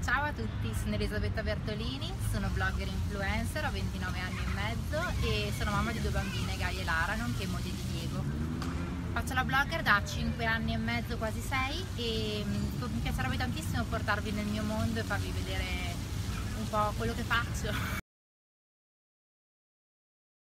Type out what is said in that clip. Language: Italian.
Ciao a tutti, sono Elisabetta Bertolini, sono blogger influencer, ho 29 anni e mezzo e sono mamma di 2 bambine, Gaia e Lara, nonché moglie di Diego. Faccio la blogger da 5 anni e mezzo, quasi 6, e mi piacerebbe tantissimo portarvi nel mio mondo e farvi vedere un po' quello che faccio.